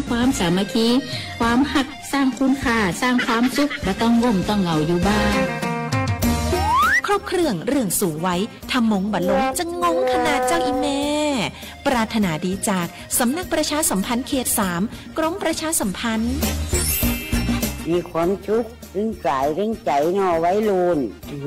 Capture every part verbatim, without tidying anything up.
ความสามัคคีความหักสร้างคุณค่าสร้างความสุขก็ต้องง่มต้องเหงาอยู่บ้านครบเครื่องเรื่องสูงไว้ทำมงบัดลงจะงงขนาดเจ้าอีแม่ปรารถนาดีจากสำนักประชาสัมพันธ์เขตสามกรมประชาสัมพันธ์มีความชุกรึงกายรึงใจนอไว้ลูน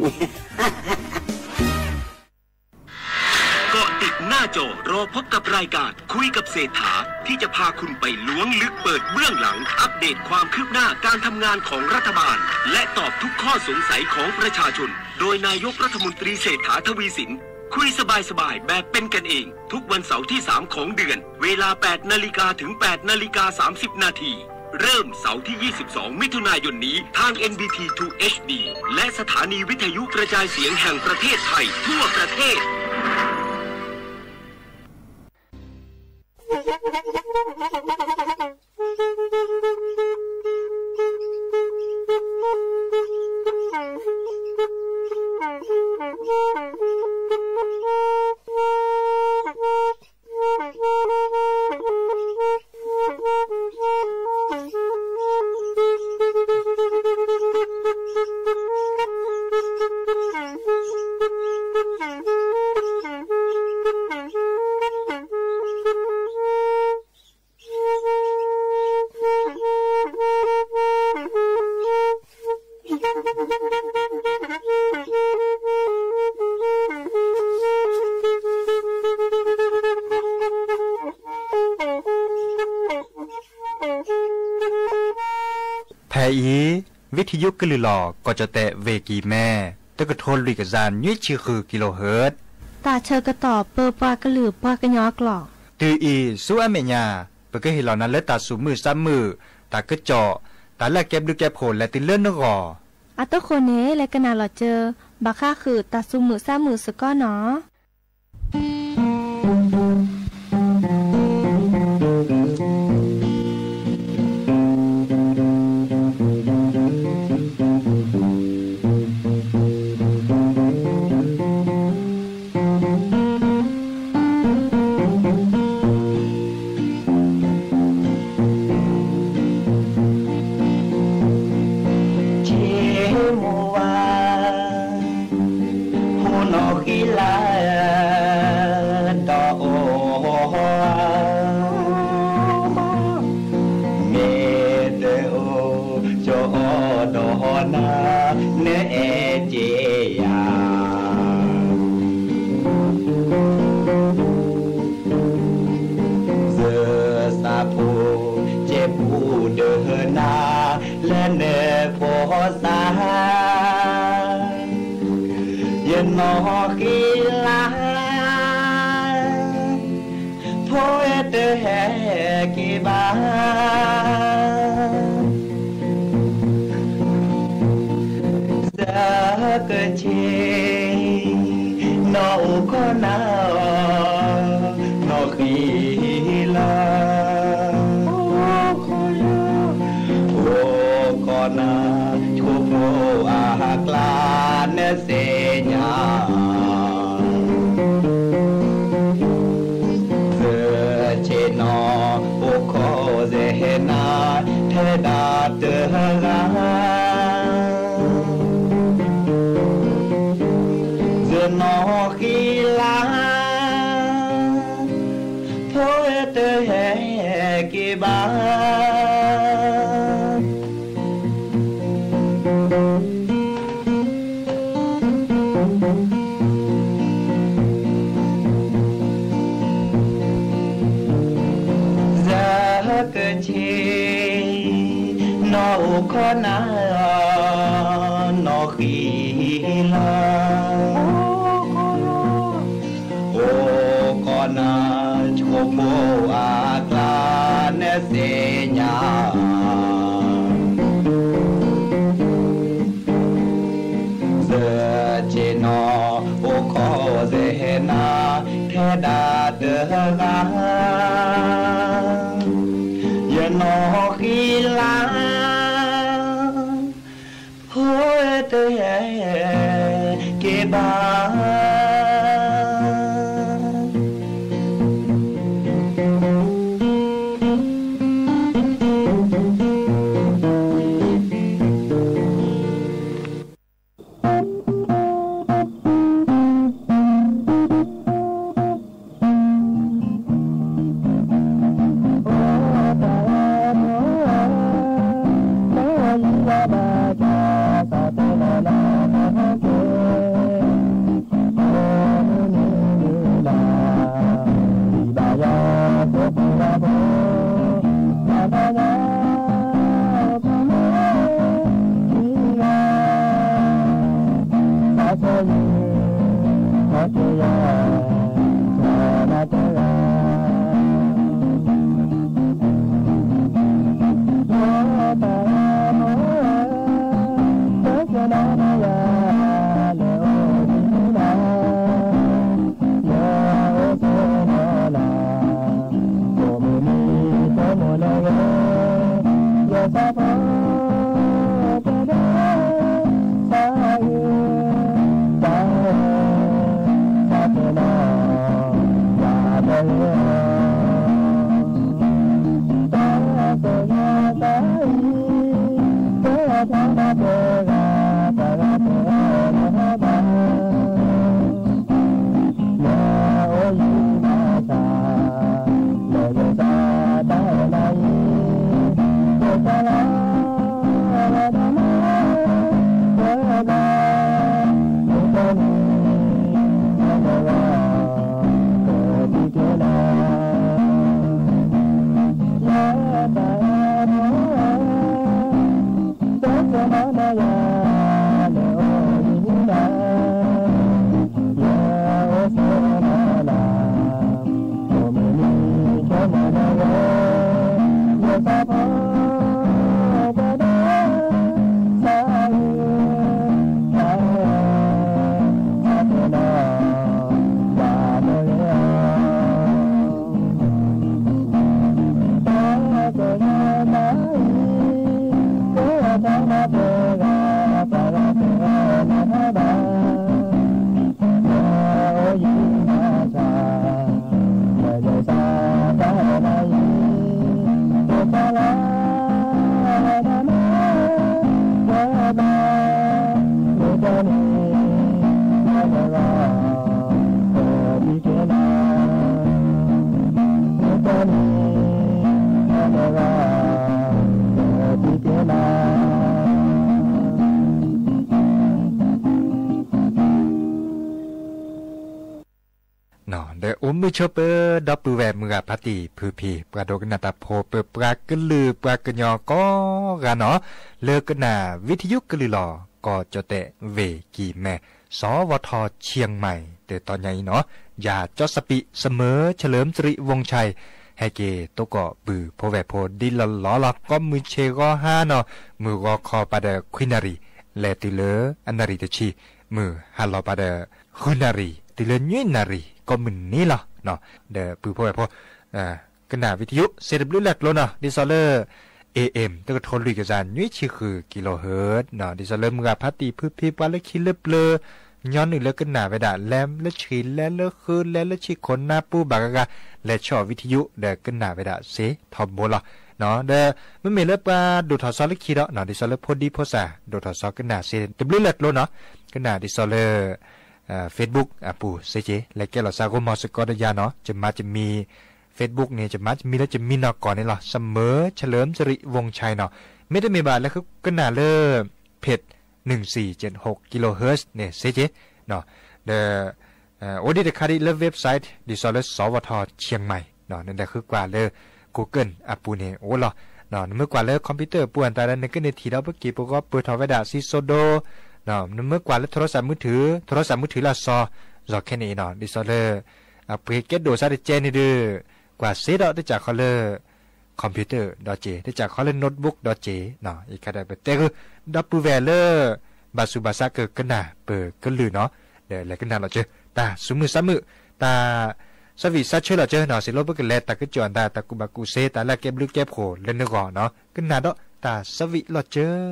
เกาะติดหน้าจอรอพบกับรายการคุยกับเศรษฐาที่จะพาคุณไปล้วงลึกเปิดเบื้องหลังอัปเดตความคืบหน้าการทำงานของรัฐบาลและตอบทุกข้อสงสัยของประชาชนโดยนายกรัฐมนตรีเศรษฐาทวีสินคุยสบายๆแบบเป็นกันเองทุกวันเสาร์ที่สามของเดือนเวลา แปดนาฬิกา ถึง แปดนาฬิกาสามสิบ นาทีเริ่มเสาร์ที่ยี่สิบสองมิถุนายนนี้ทาง เอ็น บี ที ทู เอช ดี และสถานีวิทยุกระจายเสียงแห่งประเทศไทยทั่วประเทศวิทยุกลือหลอกก็จะแตะเวกีแม่ตะกะโทนลิกจานยี่ชื่อคือกิโลเฮิรตซ์ตาเชอกระตอบเปอปากระลือปากระยอกหลอกตืออีสู้อเมญาเปก็เห็นเหล่านั้นและตาสูมือซ้ำมือตากระเจาะตาแลกแก็บดูแก็บโผล่และติเลื่อนนกออัตโคเนและกะนาหลอเจอบักค่าคือตาสูมือซ้ำมือสก้อเนาะนอกีลาโพเอเตแฮกีบาสักเชนอคอนานอกีลาโอคอนาโอคอนาชูโพอากลาเนเซญาเซเชนอโอโคเซนาเทดาเตกาเซนอกีลาโพเอเตเฮกีบานอคอนานอขีลาโอคอนาโชโมอากลาเนเซญาเซเจนอโอโคเซนาเทดาเดกานอกีลาโฮเตเฮเกบามือชเปอร์ดอปูแวมือพัติพือพีปราโดกนาตาโพเปปรากลือปรากญอก็กันเนาะเลิกกนาวิทยุกลือหลอก็จะเตะเวกีแม่สวทเชียงใหม่เตตอนใหญ่เนาะอย่าจอสปิเสมอเฉลิมสิริวงชัยให้เกตก็บือโพแวโพดิลลอลักก็มือเชก็ห้าเนาะมือก็คอปาเดควินารีแลติเลออันนารีตชีมือฮัลโลปาเดคุนารีติเลญุนารีก็มึนนี่ล่ะเนาะเดอปือพ่อพ่ออ่ากนาวิทยุเซดบลูแลกโลนะดิซอเลอร์ เอ เอ็ม ตะกะทนลุยกะจานยุ้ยชิคือกิโลเฮิรตซ์เนาะดิซอเลอร์มึงอะพัตติพืพิปะละคิเลเปลย้อนนึงแล้วกนาเวดาแลมและชินและเลคืนและละชิคนหน้าปูบากะกะและชอบวิทยุเดอกนาเวดาเสทอมโบล่ะเนาะเดอมันมีเลปาดูทอซอลคิดเนาะดิซอเลอร์พอดีพอซาดูทอซอกนาเซดบลูแลกโลเนาะกนาดิซอเลอร์อ่า Facebook อ่ะปู่เซเจและแกเราซาโกมอสกอดยาเนาะจะมาจะมี Facebook เนี่ยจะมาจะมีแล้วจะมีเนาะก่อนนี่ล่ะเสมอเฉลิมสิริวงชัยเนาะไม่ได้มีบาทแล้วคือก็น่าเลอเพจหนึ่งสี่เจ็ดหกกิโลเฮิรตซ์เนี่ยเซเจเนาะเดอเอ่อโอดิเดคาดิเลเว็บไซต์ดิซอลสวทเชียงใหม่เนาะนั่นแหละคือกว่าเลอ Google อ่ะปู่เนี่ยโอ้ล่ะเนาะเมื่อกว่าเลอคอมพิวเตอร์ป่วนแต่ละนึงก็ในทีเราเมื่อกี้ปู่ก็เปิดทอไว้ดาซิโซโดเนาะเมื่อกว่าแล้วโทรศัพท์มือถือโทรศัพท์มือถือละซอรอแค่นี้เนาะดิซอเลอร์อ่ะเพื่อเก็ตโดซาดิเจนี่ดื้อกว่าเซดได้จากคอลเลอร์คอมพิวเตอร์ .j ได้จากคอลเลอร์โน้ตบุ๊ก .j เนาะอีกก็ได้แต่คือดับเบิลแวร์เลอร์บาสุบาซาเกิดกันน่ะเปิดก็ลือเนาะเดี๋ยวแล้วกันน่ะเราเจอตาสุมือซ้ำมือตาสวิซัชเชอร์เราเจอเนาะสิโลบกันแลตาก็จวนตาตากุบากุเซตาละเก็บลึกเก็บโหเล่นนึกก่อนเนาะกันน่ะดอกตาสวิเราเจอ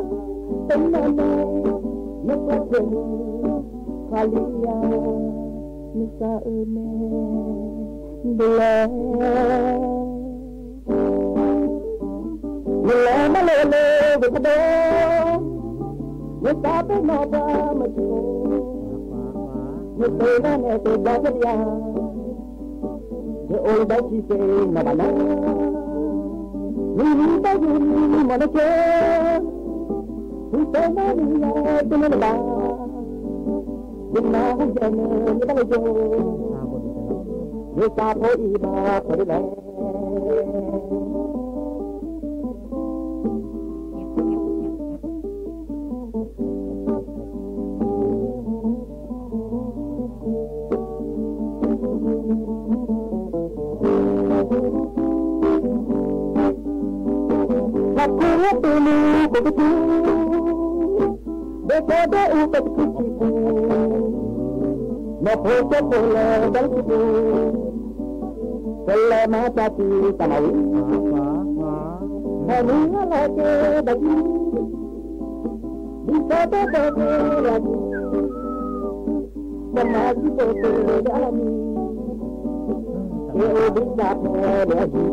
Kalian นึกจะเอิ้นแม่ดูแลดูแลมาเลยเลยบุกเดินนึกจะไปนอกบ้านมาจูนึกไปนั่นเองตัวบ้านยาเดี๋ยวโอ้ยได้ชีเซนาบ้านนี่นี่ได้ยินมันเจอที่เจอหน้านี่ตัวนั่นบ้ายิ่งน่าหุ่นเจเนยไม่ได้โยยิ่งตาโผล่อีบ้าพอดีเลยตัวนี้ก็จะดูเด็กเด็กอุปถัมภ์ที่ดูมาพูดจะพูดเลยได้ดูก็เลยมาจับที่ตาหนิแค่นี้อะไรเกิดแบบนี้ดีก็ได้เด็กอะไรจะมาที่ตัวเธอได้อะไรเกี่ยวกับจับเด็ก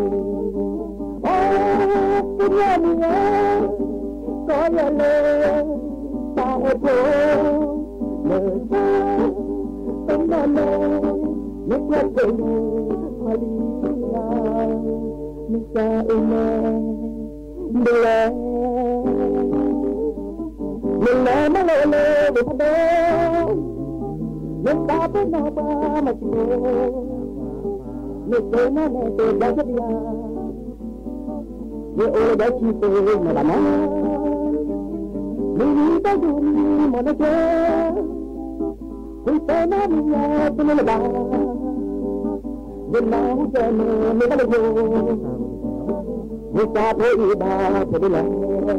Punya dia, saya le, tak ada, mereka pernah mereka perlu halia, mereka ini bela, bela bela bela, mereka pernah macam, mereka mana terbaik dia. Ye ora da chi pe na da na ni ni da du ni mo na che ku pe na ni ya tu na da ye na hu che ne me da yo ye sa pe i ba pe de la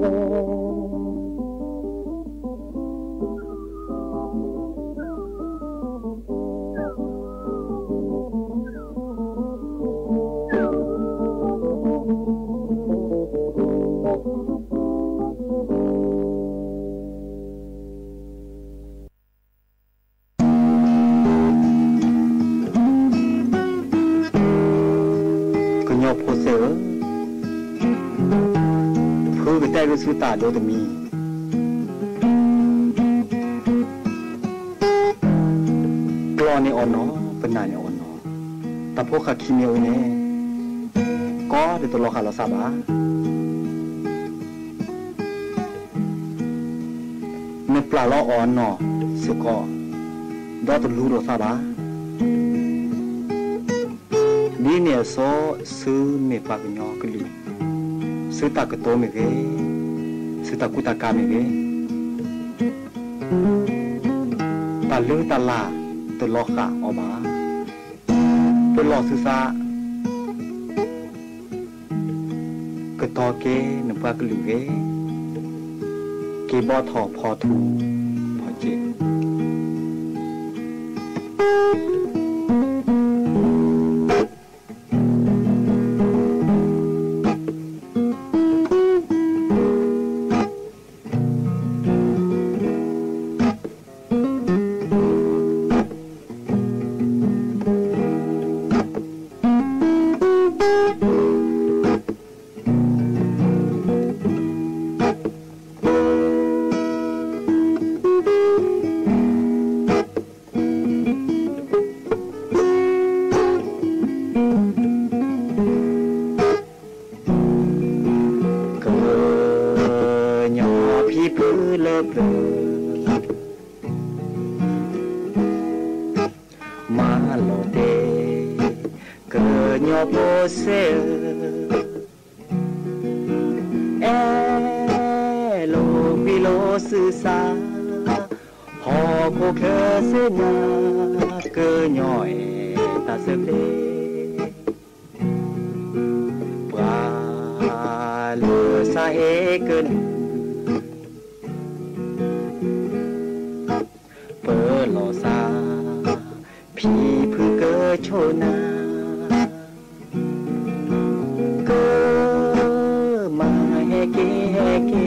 สุตาโดตมีกลอนในอ่อนเนาะเป็นนายในอ่อนเนาะแต่พวกข้าขี้เมียวเนี่ยก็เดี๋ยวตัวเราขาเราสาบะในปลาเราอ่อนเนาะสุก็ดอตัวรู้เราสาบะนี่เนี่ยโซ่ซื้อเมปากเนาะก็ลืมซื้อตากระโตเมเกซื้อตากุตากาเมเกตาเลือตาลาตัวลอกขาออกมาตัวลอกซื้อซากระตอเกหนึ่งปากลือเกเกบอทอพอทูพอเจ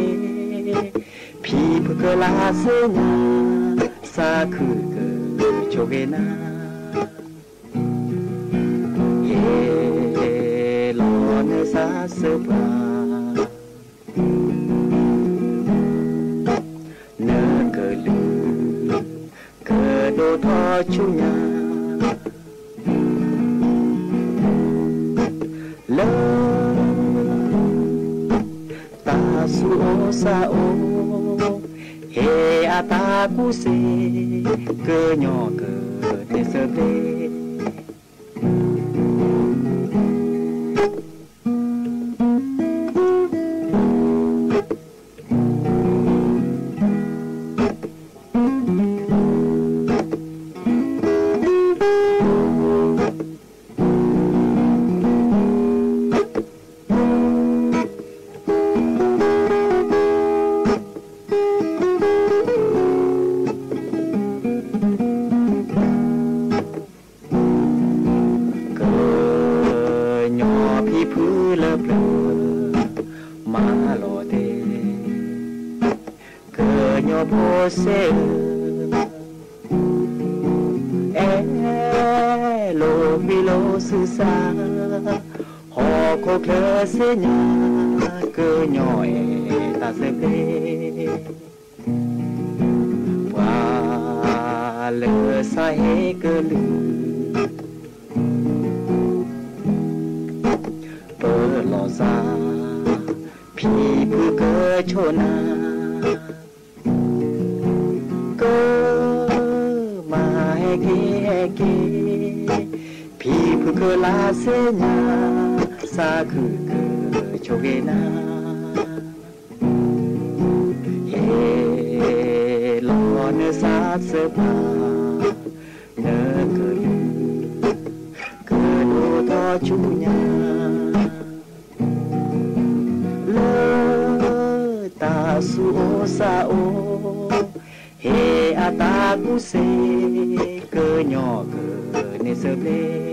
พีพกลาเสนาสาคือเกชโชเกนาเฮลอนซาเซปาเนเกลือเกโดทอชุญาเลตาสุโอซาโอเฮอาตากุเซเกญอเกเตเสเปเซเอโลมิโลสุซาฮอโคเคลเซญาเกญอเอตาเซเปวาเลซาเฮเกลือเปลอซาพีพือเกโชนาพี่ผู้เคลาเสญาสาคือเกโชเกนาเฮลอนซาเสปาเนเกลือเกโดทอชุญาเลตาสุโอซาโอเฮอาตากุเซเกญอเกเนเซเป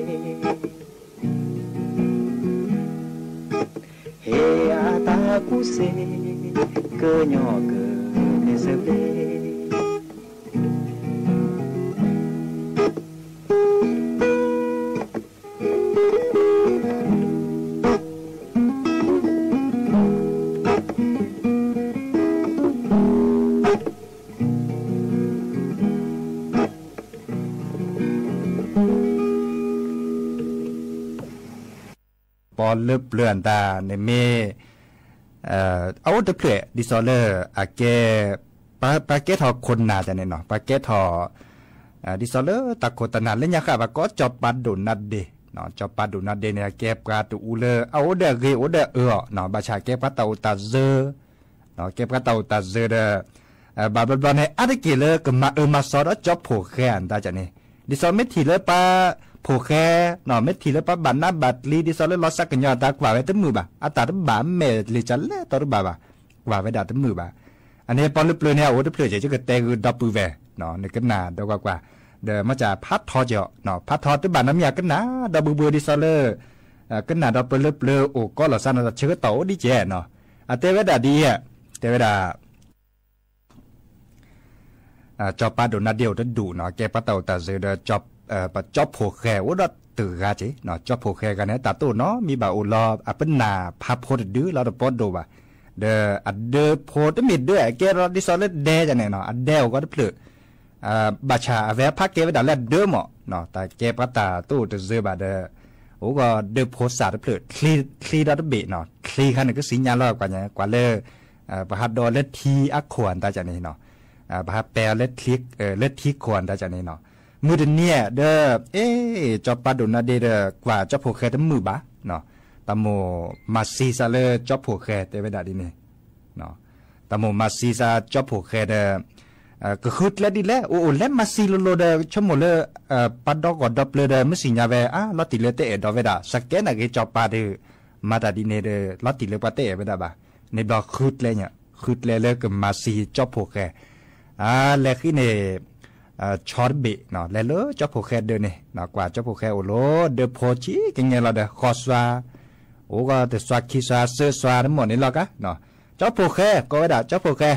เฮอาตากุเซเกญอเกเนเซเปปอลลึบเลือนตาในเมเอ่อเอาเดเพลดิซอเลอร์อาเกปาปาเกทอคนนาจะเนี่ยเนาะปาเกทออ่าดิซอเลอร์ตะโคตนาเล่นยาค่ะว่าก็จอบปัดดุนัดเดเนาะจอบปัดดุนัดเดเนี่ยเก็บกาตูอูเลเอาเดเกโอเดเออเนาะบาชาเก็บกาตาอุตาเซเนาะเก็บกาตาอุตาเซเดเอ่อบาบลเนี่ยอะเดเกเลก็มาเออมาซอดจอบโผแค่อันตาจะเนี่ยดิซอเมทีเลปาโผแค่หน่อเม็ดทีแล้วปะบันน้าบัดลีดิซอลลอสักกันยอดตากว่าไว้ตั้งมือบ่าอัตตาตั้งบ่าเมลิจัลเล่ตอร์บ่าบ่ากว่าไว้ดาตั้งมือบ่าอันนี้ปอนลึกเลยเนี่ยโอ้ตั้งเพลย์จะเกิดแต่คือดับปืนแหวเนาะในกันหนาเดียวกว่าเดี๋ยวมาจากพัดทอเจาะเนาะพัดทอตั้งบ่าน้ำยากันหนาดับบือดิซอลเลอร์กันหนาดับเปลือเปลือโอ้ก็หล่อสั้นเราเชื่อโตดิเจเนาะอันเตเวดาดีอ่ะเตเวดาจอบปาโดนาเดียวจะดูเนาะแกปะเต่าตาเสือจอบเอ่อปะจอบโผแค่ว่าตื่นกันจีเนาะจอบโผแค่กันเนี่ยแต่ตัวเนาะมีบ่าวรออ่ะเป็นนาพาโพดดื้อเราจะปอดดูบ่ะเดออัดเดอโพดมีด้วยแกเราดิซอลเลเดจังเนี่ยเนาะอัดเดวก็ได้เปลือกอ่าบัชาเวพักแกไปด่าแล้วเดอหมอเนาะแต่แกปะตาตู้จะเสือบ่ะเดอโอ้ก็เดอโพสาได้เปลือกคลีคลีดัตเบเนาะคลีคันนึงก็สัญญาณรอบกว่าเนี่ยกว่าเลยอ่าประหัดดอเลทีอักขวนตาจังเนี่ยเนาะอ่าประหัดแปลเลทีเอ่อเลทีขวนตาจังเนี่ยเนาะมือเดเนี่ยเด้อเอ๊จอบปาดุนาเดเดกว่าจอบโผแค่ตั้งมือบ่าเนาะตะโมมาซีซาเลจอบโผแค่เตเวดาดิเนี่ยเนาะตะโมมาซีซาจอบโผแค่เดเอ่อก็คือแล้วดิแล้วโอ้แล้วมาซีโลโลเดชั่วโมงเลยเอ่อปัดดอกกอดดับเลยเดไม่สิญญาเวอ่ะลอติเลเตเอดอเวดาสักแกน่ะก็จอบปาเดมาตาดิเนเดลอติเลปาเตเวดาบ่าในดอกคือแล้วเนี่ยคือแล้วเลยก็มาซีจอบโผแค่อ่าแล้วคือเนี่ยชอร์เบเนาะแล้วเลยจอบโผแค่เดินเนี่ยเนาะกว่าจอบโผแค่โอ้โหเดอโพชีกันไงเราเดอคอสวาโอ้ก็เดอสวาคิสวาเซอร์สวาทั้งหมดนี่หรอกะเนาะจอบโผแค่ก็ว่าด่าจอบโผแค่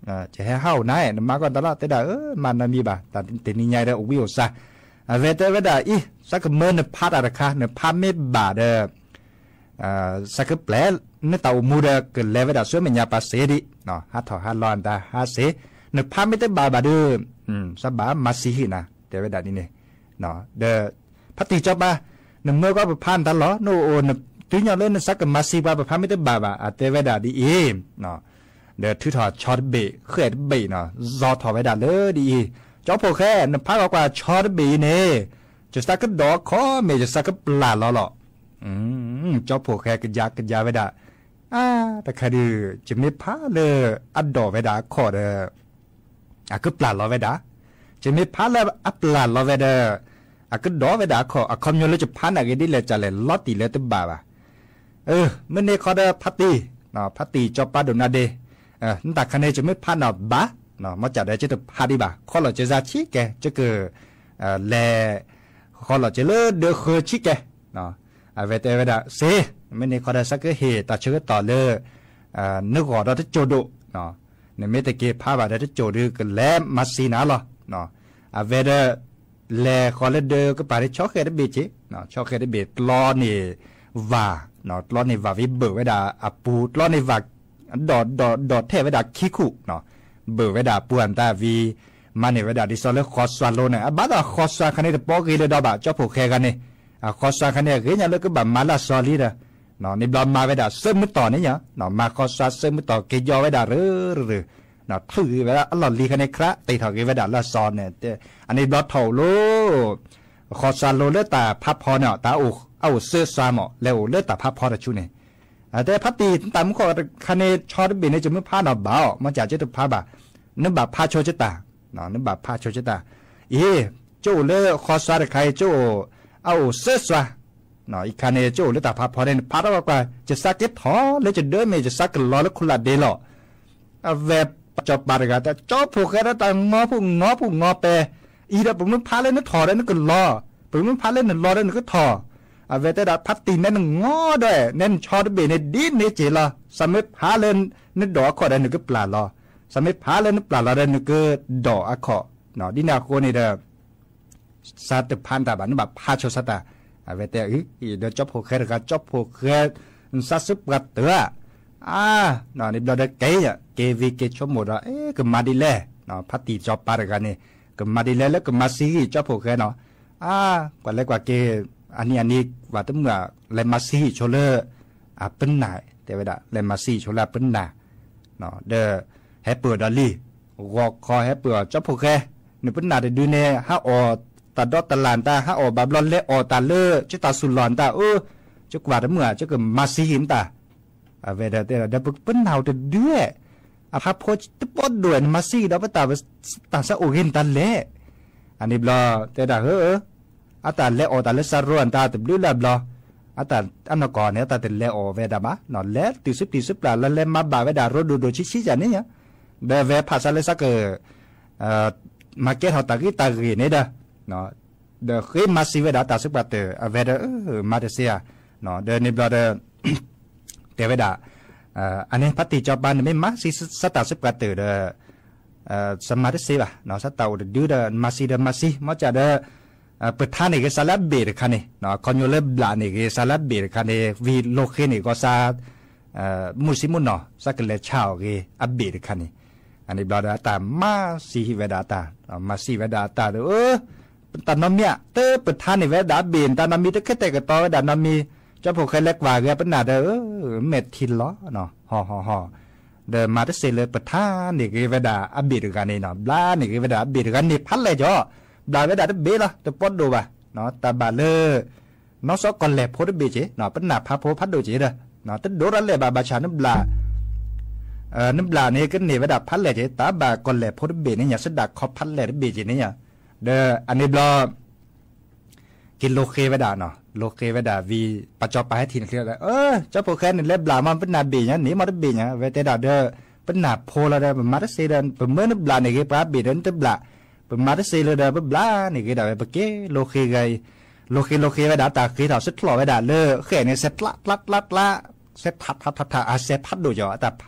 อ่าจะให้เฮาไหนมาก่อนตลอดแต่ดาเออมันมีบ่าแต่ตินี่ใหญ่ได้อวิวซะอ่าเวเตเวดาอีสักเมื่อเนี่ยพัดอะไรคะเนี่ยพัดไม่บาดเด้ออ่าสักแปลเนี่ยเต่ามูเด้อเกิดแล้วเวดาสวยมันยาปาเสดิเนาะฮัทถอฮัทลอนตาฮัทเสเนี่ยพัดไม่ได้บาบาเด้ออืมสบามาซีนะเดี๋ยวเวดานี่เนี่ยเนาะเด้อพัดตีจอบมาเนี่ยเมื่อก็พันตลอดโนโอเนี่ยถึงอย่างเล่นสักมาซีบาพัดไม่ได้บาบาอ่ะเดี๋ยวเวดาดีเอ็มเนาะเดี๋ยวถือถอดช็อตเบะเคยเบะเนาะรอถอดเวดาเลยดีจอบพอแค่เนี่ยพัดกว่าช็อตเบะเนี่ยจะสักก็ดอกคอเมจะสักก็ปลาล้อหรออืมเจ้าพวกแค่กระยากระยาไว้ด่าอ่าแต่คดีจะไม่พาเลยอัดดอกไว้ด่าขอเด้ออ่ะก็ปลาล้อไว้ด่าจะไม่พาเลยอัดปลาล้อไว้เด้ออ่ะก็ดอกไว้ด่าขออ่ะคำยนต์เลยจะพันอะไรดีเลยจะเลยลอตีเลยตัวบ่าวเออเมื่อเนี่ยเขาได้พัตตีเนาะพัตตีจอบปลาโดนาเดเออนั่นแต่คะแนนจะไม่พันเนาะบ้าเนาะมาจัดได้จะต้องพาดีบ่าข้อเราจะจะชี้แกจะเกิดเอ่อแลขอเราจะเลิกเดือดเคยชิกแกเนาะอ่าเวทเวดาเซไม่เนี่ยขอได้สักเหตุตัดเชื้อต่อเลยอ่านึกว่าเราจะโจดุเนาะเนี่ยไม่แต่เก็บผ้าบาดเราจะโจดุกันแล้วมาสีน้าหรอเนาะอ่าเวดาแลขอเลิกเดือดก็ไปได้ช็อกเคได้เบียจีเนาะช็อกเคได้เบียดล้อนี่ว่าเนาะล้อนี่ว่าวิเบอร์เวดาอ่ะปูล้อนี่ว่าดอดดอดดอดเทเวดาขี้คู่เนาะเบอร์เวดาปวนตาวีมันเนี่ยเวลาดิสโลคอสวาโลเนี่ยบ้าแต่คอสวาคันนี้จะปอกเลยดอกบ่าเจ้าผู้แข่กันเนี่ยคอสวาคันนี้เงี้ยเลยก็แบบมาลาซอลีนะเนาะนี่บลอมมาเวลาเสริมมือต่อเนี่ยเนาะมาคอสวาเสริมมือต่อเกี่ยวเวลาเรื่อเรื่อเนาะถือเวลาอลอลีคันนี้ครับตีถอดเวลาลาซอนเนี่ยแต่อันนี้บลอถอโลคอสวาโลเลือดตาพับพอเนี่ยตาอุเอาเสื้อซาหมอแล้วเลือดตาพับพอจะชูเนี่ยแต่พัตตีตามข้อคันนี้ชอตบินเนี่ยจะไม่พาหนาบ่าวมันจะจะถูกพาบ่านึกแบบพาโชจตาเนาะนึกแบบพาโชจตาเอ๋โจ้เล่คอสวาใครโจ้เอาเสื้อสวาเนาะอีกคันเนี่ยโจ้เล่ตาพาพอเนี่ยพาแล้วก็จะสักเก็ตท้อแล้วจะเดินไม่จะสักล้อแล้วคนละเดลล์เอาเว็บจอบบาร์กันแต่จอบผูกแค่ตางอผูกงอผูกงอเปอีเดผมนึกพาเล่นนึกถอได้นึกก็ล้อผมนึกพาเล่นนึกล้อได้นึกก็ถอเอาเวทแต่พัดตีนั่นงอด้วยนั่นชอดเบนดีนี่เจล่ะสมัยพาเล่นนึกดอกขอได้นึกก็ปลาล้อสมัยพาเล่นนึกปลาล้อได้นึกก็ดอกอะขอเนาะดินาโคนี่เด้อสัตว์พันตาบันแบบพาโชสัตว์เอาเวทแต่อีเดี๋ยวจอบผูกแค่กับจอบผูกแค่สัตว์สุกัดเตืออ่าเนาะนี่เราได้เกย์อะเกวีเกย์ชมหมดอ่ะเอ๊ะก็มาดีแลเนาะพัดตีจอบปาร์กันนี่ก็มาดีแลแล้วก็มาซีจอบผูกแค่เนาะอ่ากว่าเล็กกว่าเกอันนี้อันนี้ว่าตั้งเมื่อเลมาซีโชเลอร์อ่ะเป็นหน่ายแต่เวลาเลมาซีโชเลอร์เป็นหน่าเนาะเดอแฮปเปอร์ดอลลี่วอกคอแฮปเปอร์จับผูกแค่นี่เป็นหน่าเดดูเนี่ยฮะออตาดอตลานตาฮะออบาบลอนเลออตาเลอจุตาสุลอนตาเออจุกว่าตั้งเมื่อจุกมาซีหินตาอ่ะเวลาเดอเดเป็นหนาวเดเดืออ่ะพับโพจตปอดด่วนมาซีดาวตาตาซาโอเห็นตาเล่อันนี้บลอแต่ดาเฮ้ออาตาเล่อตาเล่สารวนตาติบลูลาบลออาตาอันนก่อนเนี่ยตาติเล่อเวดามานอนเล่ติสิบติสิบลาละเล่มาบาเวดารดูดูชิชิจานี่เนี่ยเดเวภาษาเลสักเอ่อมาเก็ตหอตากีตากีเนี่ยเด้อเนาะเดเคยมาสิเวดาตาสิบปาเตอเวดาเออมาเดเซียเนาะเดนี่บลอเดเดเวดาเอ่ออันนี้ปฏิจบานไม่มาสิสตาสิบปาเตอเดเอ่อสมาเดเซียเนาะสตาอุดดูเดมาสิเดมาสิมาจาเดเปิดท่านี่ก็สลับเบรคันนี่เนาะคอนโยเลบลานี่ก็สลับเบรคันนี่วีโลเคนี่ก็ซาเอ่อมุสิมุนเนาะสักเลชาวก็อับเบรคันนี่อันนี้บลาดาตามาสีเวดาตามาสีเวดาตาเออตานมีเตอเปิดท่านี่เวดาเบนตานมีตะแค่แต่ก็ต่อเวดานมีเจ้าพวกใครเล็กว่าก็เป็นหน้าเด้อเม็ดทินล้อเนาะฮ่อฮ่อฮ่อเดินมาตะเสเลยเปิดท่านี่ก็เวดาอับเบรคันนี่เนาะบลานี่ก็เวดาอับเบรคันนี่พันเลยจ้อบลาเวดาเบล่ะแต่ปอดดูป่ะเนาะตาบาเลน้องสอกก่อนแหลบโพดเบจีเนาะเป็นหน้าพาโพพัดดูจีเด้อเนาะแต่โดรันเลยบาบาชาน้ำบลาเอ่อน้ำบลานี่ก็เนี่ยเวดาพัดเลยจีตาบาก่อนแหลบโพดเบนี่อย่าสะดักคอพัดเลยเบจีนี่อย่าเด้ออันนี้บลากินโลเคเวดาเนาะโลเคเวดาวีปัจจบไปให้ทีนเคลียร์เออเจ้าโพแค่นี่เล็บบลามันเป็นหน้าเบเนี่ยหนีมาได้เบเนี่ยเวเตดาเด้อเป็นหน้าโพละเด้อมาได้เซเดนเป็นเมื่อน้ำบลาเนี่ยก็ปลาเบเดินเตบลาเป็นมาได้เซเลเดอร์บลานี่ก็ได้ไปเก๋โลเคไงโลเคโลเคไว้ด่าตาคือเราเซ็ตหล่อไว้ด่าเลยแค่เนี่ยเซ็ตละละละละเซ็ตทัดทัดทัดทัดอาเซ็ตพัดดูจ่อแต่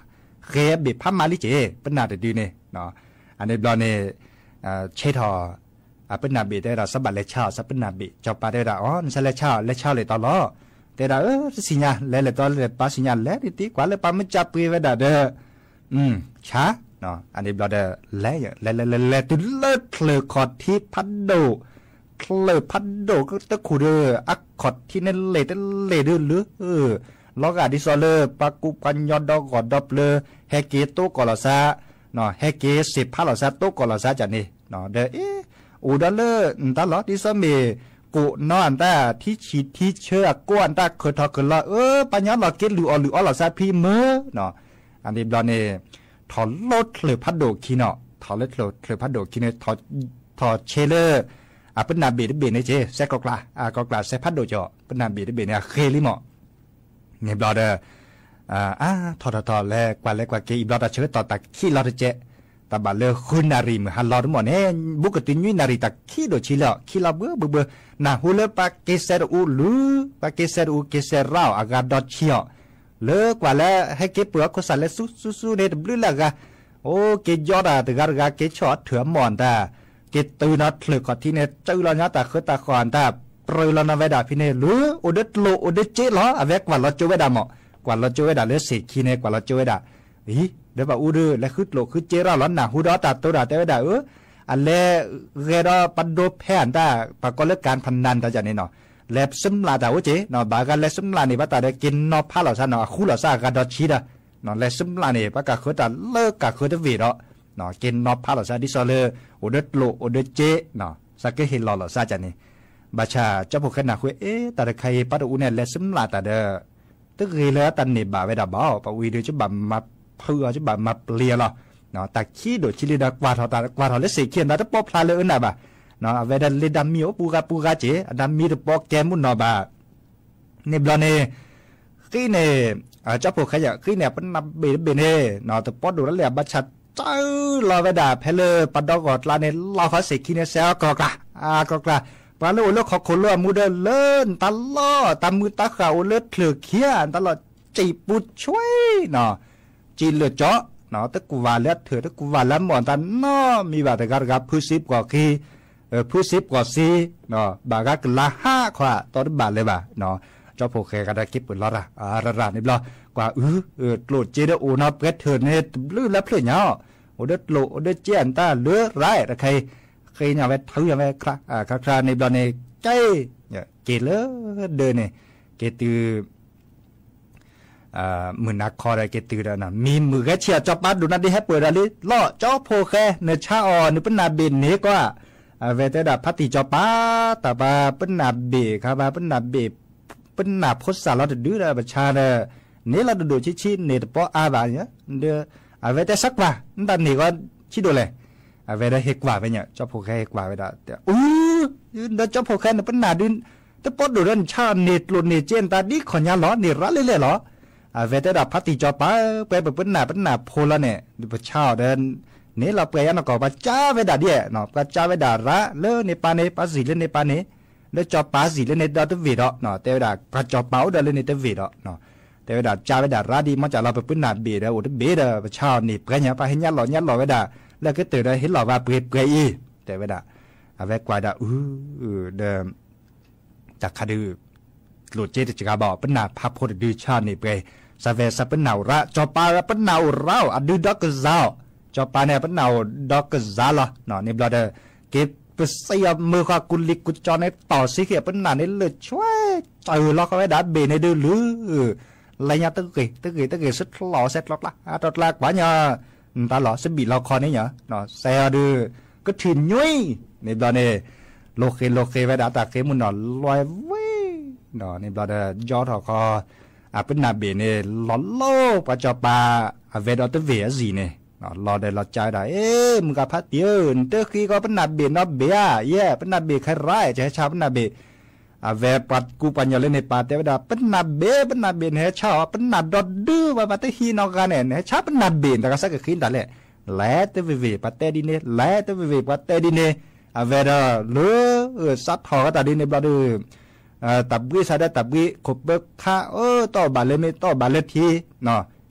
เรียบพัมมาลิเจเป็นนาเดือเนี่ยเนาะอันนี้บลอเนี่ยเชทอเป็นนาบีได้เราสบัดเลชาสับเป็นนาบีจอบปาได้เราอ๋อนั่นเลชาเลชาเลยตลอดแต่เราเออสิญญาเลยเลยตอนเลยปาสิญญาเลยดีกว่าเลยปาไม่จับปีไว้ด่าเด้ออืมช้าเนาะอันนี้บลอเด้อเลยเลยเลยเลยเลยตัวเลิศเคลือขอดที่พัดโดเคลือพัดโดก็ตะคูเด้ออักขอดที่นั่นเลยนั่นเลยเด้อหรือเออลอกาดิซอเลปากุปัญญาดอกอดดับเลยเฮเกโตกอลาซาเนาะเฮเกสิบพาลาซาโตกอลาซาจันนี่เนาะเด้อเอออูดัลเลตลอดดิซอเมกูนอนตาที่ฉีดที่เชื่อกวนตาเคยทอกันละเออปัญญาเราเก็ตหรืออหรืออลาซาพีเมอเนาะอันนี้บลอเนี่ยถอดลดเลยพัดโดคีเนาะถอดลดเลยพัดโดคีเนี่ยถอดถอดเชเลอร์อ่ะเป็นนาบีได้เบนเจเซกอกลาอ่ะกอกลาเซพัดโดจ่อเป็นนาบีได้เบนเนี่ยเคลิมอเนี่ยบลอเดออ่าอ่าทอดทอดแลกว่าแลกว่าเกอีบลอดเชื่อต่อตะขี้ลอดเจตาบาเลคุณนารีมือฮัลลอดหมดเนี่ยบุกตินยุนารีตะขี้โดชิเลาขี้ลาเบื่อเบื่อนาฮูเลปาเกเซออูลูปาเกเซออูเกเซราวอากาดอเชียเลิกว่าแล้วให้เก็บเปลือกก็สั่นเลยสู้สู้สู้เนี่ยบลื้อละกะโอ้เกยอดอะแต่การกะเกชอดเถื่อมอนตาเกตื่นนัดเลือกที่เนี่ยเจอเราเนี่ยแต่คือตาขวานตาปล่อยเราหน้าเวดาพี่เนี่ยรู้อุดโลอุดเจล้อเอาไว้กว่าเราเจอเวดาหมอกว่าเราเจอเวดาเลือดสีขี้เนี่ยกว่าเราเจอเวดาอีเดี๋ยวแบบอุดแล้วคือโลคือเจเราหล่อนหนาหูดอตัดตัวดาแต่เวดาเอออันเล่เรดอปันโดแพนตาปากก็เลิกการพนันตาจากนี้เนาะเล็บซึมลาแต่ว่าเจเนาะบากันเล็บซึมลานี่ป้าตาได้กินนอผ้าเหล่าซาเนาะคู่เหล่าซากาดอชีดะเนาะเล็บซึมลานี่ป้ากะคือตาเลิกกะคือตะวีเนาะเนาะกินนอผ้าเหล่าซาดิซอเลอุดโลอุดเจเนาะสักก็เห็นหล่อเหล่าซาจากนี้บาชาเจ้าพวกขนาดคุยเอ๊ะแต่ใครป้าดูเนี่ยเล็บซึมลาแต่เด้อตึกเรือตันนี่บ่าเวดาบ่าวปะวีเดือจะบ่มาเพื่อจะบ่มาเปลี่ยนหรอเนาะแต่ขี้โดดชิลิดากวาทอตากวาทอเล็กเสียเขียนแต่ป๊อปพลาเลยน่ะบ่าเนาะเวดาเลดามิโอปูกาปูกาเจดามิดปอกแกมุนเนาะบ่าเนี่ยบลอเนี่ยขี้เนี่ยเจ้าพวกขยะขี้เนี่ยเป็นนับเบเบเน่เนาะแต่ป๊อดูแล้วแหละบัชัดเจ้าลอเวดาเพลปัดดอกอดลาเนี่ยลอเขาเสียขี้เนี่ยเซลกอกะอ่ากอกะปลาโลโลขอคนละมูเดลเลินตลอดตามมือตาขาวเลือดเถื่อเขี้ยตลอดจีปุดช่วยเนาะจีเลือดเจาะเนาะตะกูวาเลือดเถื่อตะกูวาแล้วหมอนตาเนาะมีบาดแต่การกับพื้นซิบกว่าขี้เออพื้นซิบกว่าซีเนาะบากักละห้าขวาตอนบาดเลยบ่าเนาะเจ้าโผล่แค่กระดาษกิ๊บเปิดล้อละอ่าระดับนี่บล้อกว่าเออเออโหลดเจเดโอนาเปรตเถื่อนเนี่ยลื้อแล้วเพื่อนเนาะโอเดโหลโอเดเจนตาเลือดไรแต่ใครใครเนี่ยไปถือยังไงครับอ่าคราในบล้อเนี่ยใจเนี่ยเกลือเดินเนี่ยเกตืออ่ามือนักคอได้เกตือแล้วนะมีมือแค่เชียร์จอบปัดดูนั่นดิให้เปิดอะไรล่อเจ้าโพแค่เนื้อชาอ่อนนึกเป็นนาเบนนี้ก็อ่าเวทีดับพัติจอบปัดแต่ว่าเป็นนาเบครับว่าเป็นนาเบเป็นนาพดสารเราดื้อเลยประชาเนี่ยนี่เราดูชิชิเนี่ยแต่พออาบานเนี่ยเดี๋ยวอ่าเวทีสักว่านั่นนี่ก็ชิดดูเลยอ่าเวทีเฮกว่าไปเนี่ยเจ้าโพแค่เฮกว่าไปได้แต่อู้เดี๋ยวเจ้าโพแค่เนี่ยเป็นนาดินแต่พอดูเรื่องชาเนตลุนเนเจนตาดีขอนยาล้อเนรัดเล่ๆหรออ่าเวทีดับพัติจอบปัดไปแบบเป็นนาเป็นนาโพละเนี่ยดูประชาเดินนี่เราเปลี่ยนนักก็ปัจจ้าเวดาเดียเนาะปัจจ้าเวดาระเลือในปานี้ปัจสีเลือในปานี้เลือจอปัจสีเลือในดอตวีดเนาะแต่เวดาปัจจอเป้าเดินเลือในตวีดเนาะแต่เวดาจ้าเวดาระดีมันจะเราไปเป็นนาเบียดอุดเบียดประชานี่เปลี่ยนอย่างไปเห็นยัดหล่อยัดหล่อเวดาแล้วก็ตื่นได้เห็นหล่อว่าเปลี่ยนเปลี่ยนอีแต่เวดาเอาไว้กว่าดาอู้เดิมจากคดีหลุดเจตจิกาบอกเป็นนาพับโคตรดีชานี่เปลี่ยนสเวสเป็นนาวระจอปาเป็นนาวเราอดีดอกกซาจอปาเนี่ยเป็นนาวดอกกซาละเนาะนี่บลาเดอเก็บไปเสียมือข้ากุลิกุจอในต่อสิเขียเป็นนานี่เลยช่วยเจอล็อกเอาไว้ดับเบนในดื้อหรืออะไรเงี้ยตึกกี่ตึกกี่ตึกกี่สุดหล่อเสร็จล็อกละตอดละกว่าเนี่ยตาหล่อสบีเราคอนี่เหรอเนาะเสียดื้อก็ถิ่นยุ้ยนี่บลาเนี่ยโลเคโลเคไว้ดับตาเข็มมันหน่อลอยวิ่งเนาะนี่บลาเดอยอดเขาคออ่ะเป็นนาเบเนี่ยล้อโลปะจอปาอ่ะเวดอตเวียสิเนี่ยเนาะรอได้รอใจได้เอ๊ะมึงกับพัดเยืนเตอขี้ก็เป็นนาเบนอเบียแย่เป็นนาเบใครร้ายจะให้ชาวเป็นนาเบอ่ะเวปัดกูปัญญาเล่นในป่าเทวดาเป็นนาเบเป็นนาเบนให้ชาวเป็นนาดอดดื้อว่าปะเตฮีนอกันเนี่ยให้ชาวเป็นนาเบนแต่ก็สักขึ้นได้แหละแลเตวิเวปะเตดิเนแลเตวิเวปะเตดิเนอ่ะเวดาเลือสัตว์หอตาดิเนบลาดื้อตับวิสาได้ตับวิขบเบิกข้าเออต่อบาเลไม่ต่อบาเลทีเนาะ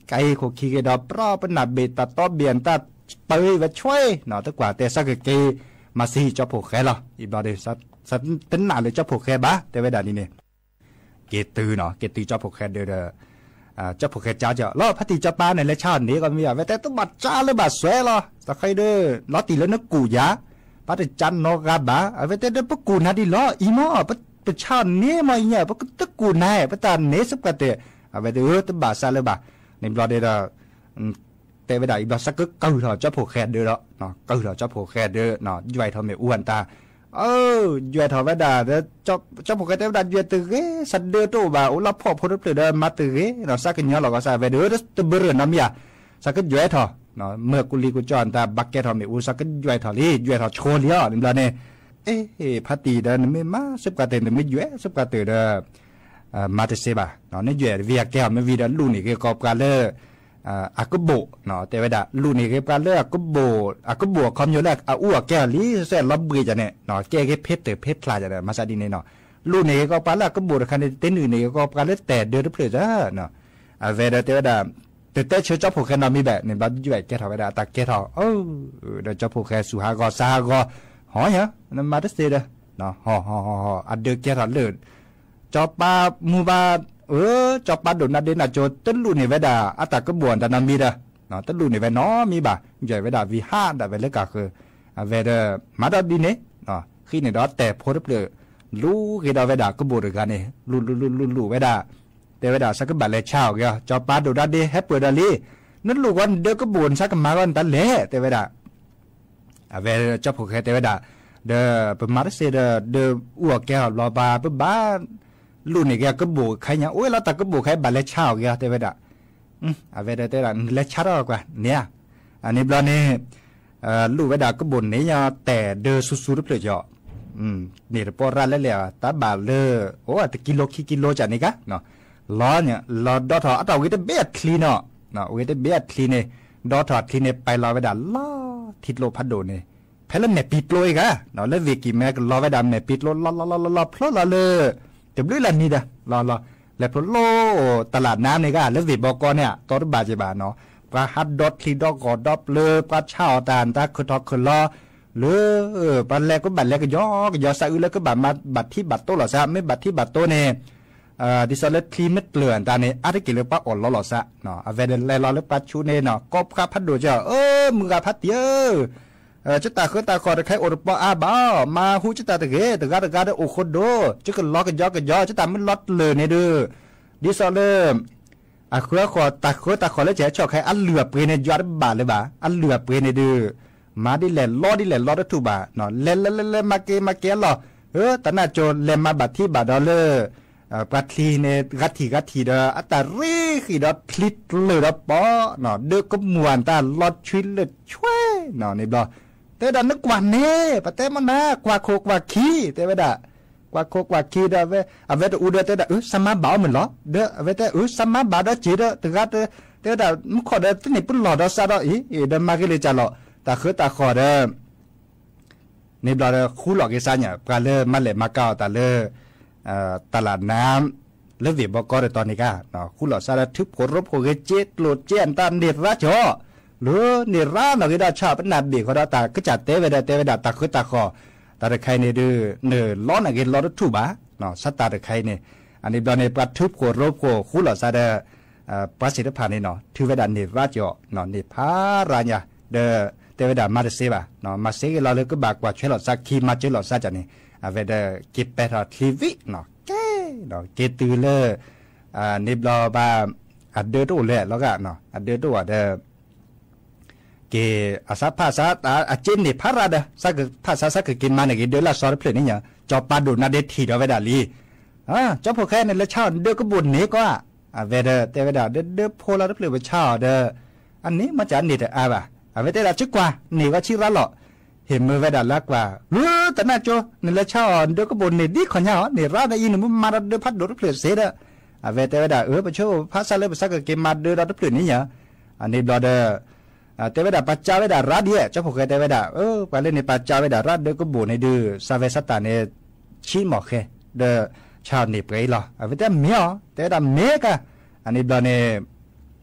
ไก่โคขี้กระดอบปลอปนับเบตัดต้อเบียนตัดเตยไว้ช่วยเนาะตะกว่าแต่สักเกมาซีเจ้าผูกแค่หรออีบอดีสัตสัตตั้งนานเลยเจ้าผูกแค่บ้าแต่เวลานี้เนี่ยเกตือเนาะเกตือเจ้าผูกแค่เดือดอ่าเจ้าผูกแค่จ้าเจ้าแล้วพัติเจ้าป้าในเลชาตินี้ก็มีอ่ะแต่ต้องบัดจ้าเลยบัดสวยหรอสักใครเด้อล้อตีแล้วนึกกูยาพัติจันนกาบ้าเอาไว้แต่เด้อพวกกูนาดีล้ออีมอประชาเนี้ยมาเนี่ยพวกตะกูนายประตานเนสกับเตะเอาไว้เด้อตะบาซาเลยบ้าในบลอเดอแต่เวลาอีบลอสักก็เกาเถอะเจ้าผูกแค่เด้อเนาะเกาเถอะเจ้าผูกแค่เด้อเนาะย่อยเท่าไม่อ้วนตาเออย่อยเท่าเวลาเด้อเจ้าเจ้าผูกแค่แต่เวลาย่อยตื่นเอ้สัตว์เด้อตัวบ้าโอ้รับพ่อพูดเปลือยเด้อมาตื่นเอ้เนาะสักก็เนี้ยเราก็ใส่ไว้เด้อตะเบอร์น้ำยาสักก็ย่อยเถอะเนาะเมื่อกุลีกุจรตาบักแกเท่าไม่อ้วนสักก็ย่อยเท่านี้ย่อยเท่าโชว์เลี้ยนี่บลอเนี่ยเอ๊ะพัตตีเด้อไม่มาสับกาเตนไม่ย่อยสับกาเตเด้อมาเตเซบะเนาะเนี่ยย่อยเวียแก้วไม่วีเด้อลู่นี่ก็กอบกันเลยอากุโบเนาะแต่เวลาลูนี่ก็ปลาเลือกอากุโบอากุโบคอมอยู่แรกอาอ้วแก้ลีเส้นรับบือจะเนี่ยเนาะแก้ก็เพชรเตอเพชรพลายจะเนี่ยมาซาดีเนี่ยเนาะลูนี่ก็ปลาเลือกอากุโบคันเต้นอื่นนี่ก็ปลาเลือกแต่เดือดเปลือยจ้าเนาะอาเวลาแต่เวลาแต่แต่เชื่อเจ้าผู้แค่นอนมีแบบเนี่ยบ้านอยู่แบบแก้เท่าเวลาตาแก้เท่าเออเดี๋ยวเจ้าผู้แค่สุหากอสหากอหอยเหรอนั่นมาได้เสียเด้อเนาะห่อห่อห่อห่ออันเดือดแก้เท่าเลือดจอปลามูบาเออจอปลาโดนนัดเดนนัดโจต้นลูนี่เวลาอัตตากระบวนแต่นั้นมีเด้อเนาะตลูนี่เวน้อมีบ่าใหญ่เวลาวิห้าดาเวลก็คือเวลามาดอดีเนี่ยเนาะขี้เนี่ยดอแต่พอดเปลือรู้กี่ดอเวลาก็บูดกันเนี่ยรู้รู้รู้รู้รู้เวลาแต่เวลาสักบัลเลเช้าเกี่ยจอปาดูดาดีแฮปเปิดดาลีนั่นลูกวันเด็กก็บูดสักมาวันตันเละแต่เวลาเวลาจอผูกแค่แต่เวลาเดอเป็นมาร์เซเดอเดออ้วกแก้วรอบาเป็นบ้านลูกนี่แกก็บูดใครเนี่ยโอ้ยเราแต่ก็บูดใครบัลเลเช้าเกี่ยแต่เวลาอืมเอาไว้ได้แต่ละเล็กชัดกว่าเนี่ยอันนี้บลอนี่เอ่อลูกเวดาก็บ่นนี่ยแต่เดอสุดๆเปล่าจ่ออืมนี่ปอราแล้วแล้วตาบาเลโอ้ตะกิโลกิโลจานี่กะเนาะล้อเนี่ยล้อดอทออัตวิเตเบียคลีเนาะเนาะวิเตเบียคลีเนดอทอคลีเนไปล้อเวดาล้อทิดโลพัดโดนี่เพลแม่ปิดโลอีกะเนาะแล้วเวกิแม่ก็ล้อเวดาแม่ปิดโลล้อล้อล้อล้อพลอล้อเลยเต็มเลยล่ะนี่ดะล้อล้อแล้วพอโลตลาดน้ำนี่ก็แล้ววิบบอกเนี่ยตอนบาจิบาเนาะปลาฮัดดอทคลีดอกกอดอบเลยปลาเช่าตานตาคือทอกคือล้อหรือเออปลาแรกก็บัดแรกก็ย่อก็ย่อซะอือแล้วก็บัดมาบัดที่บัดโตหรอซะไม่บัดที่บัดโตเนี่ยเอ่อดิสเลตคลีเม็ดเกลือนตาเนี่ยอาจจะกินเลยปลาอ่อนล้อหรอซะเนาะอเวเดนแลรอแล้วปลาชูเนี่ยเนาะก็ข้าพัดดูจ้ะเออมึงกับพัดเยอะเออจุดตาคือตาคอตะไคร้อดปออาบ้ามาหูจุดตาตะเกตะกาตะกาตะโอโคโดจุดก็ล้อก็ย่อก็ย่อจุดตามันลดเลยเนี่ยดูดิสเลมอะคือขอตาคือตาขอแล้วจะชอบใครอันเหลือเปเนี่ยยอดบาทเลยบ่าอันเหลือเปเนี่ยดูมาดิแหล่ล้อดิแหล่ล้อได้ถูกบ่าเนาะเล่นเล่นเล่นมาเกมาเกล้อเออตาหน้าโจเล่นมาบัดที่บาทดอลเลอร์ปลาทีเนี่ยกัดทีกัดทีเด้ออัตรารีขีดอพลิดเลยดอปอเนาะเด็กก็มวนตาลอดชิลเลยช่วยเนาะนี่บ่แต่ดันนึกว่าเน่ปะเต้มันนะกว่าโคกว่าขี้แต่ว่าด่ากว่าโคกว่าขี้เด้อเว้อเวทอูเด้อแต่เออสมาบ่าวเหมือนเหรอเด้อเวทเออสมาบ่าวเด้อจีเด้อตึกะเด้อแต่ด่ามึงขอเด้อที่นี่ปุ่นหล่อเด้อซะเด้ออีเด้อมาก็เลยจะหล่อตาคือตาขอเด้อนี่บ่เด้อคู่หลอกอีสานเนี่ยปลาเลอมาเลมาเก้าตาเลอเอ่อตลาดน้ำแล้วเวียบก็ได้ตอนนี้ก็เนาะคู่หลอกซะทึบโครบโคเกเจ็ดโลดเจนตาเน็ตราจ่อหรือเนร้านเราก็ได้ชอบเป็นนาบีเขาได้ตาก็จัดเตะไปได้เตะไปได้ตาคือตาคอตาตะไคเนี่ยดื้อเนื้อล้อนอะไรล้อนถูบ้าเนาะสัตตาตะไคเนี่ยอันนี้ตอนนี้ปลาทุบโครบโคคู่หล่อซาเดอปลาสิทธิ์ผ่านนี่เนาะถือไปได้เนราจ่อเนาะเนพาราญาเดอเตะไปได้มาเดเซบะเนาะมาเซกเราเลยก็บากกว่าช่วยหล่อซาคีมาช่วยหล่อซาจันนี่เอาไปเดอเก็บไปทอดทีวีเนาะเก้เนาะเกตือเลยอ่านิบลอบาอัดเดือดตัวเลยแล้วก็เนาะอัดเดือดตัวเดอเกอาซาภาษาอาจินนี่พาราเดสักภาษาสักกินมาเนี่ยเดี๋ยวละสอนเพลนี่เนี่ยจอปาดูนาเดทีเดเวดาลีอ่าจอพวกแค่ในละชาวเดือก็บุญนี้ก็อ่าเวเดแต่เวดาเดเดโพลาเพลไปชาวเดอันนี้มาจากนี่แต่อาบ่ะอ่าเวเดละจุกว่านี่ว่าชื่อละหล่อเห็นมือเวดาลักว่าเออแต่น่าโจในละชาวเดือก็บุญนี่ดีขอนยาวนี่ราได้ยินมันมาเดพัดดูเพลเสดอ่าเวแต่เวดาเออไปโชว์ภาษาเลยภาษาก็เกมมาเดเราเพลนี่เนี่ยอันนี้บลอเดแต่เวลาปัจจัยเวลารัดเยอะเจ้าพวกแต่เวลาเออไปเล่นในปัจจัยเวลารัดเด็กก็บูในดื้อซาเวสตาเนี่ยชี้หมอกแค่เดชาวนี่ไปหรอเอาไปแต่เมียแต่ดำเมกะอันนี้บลอเนี่ย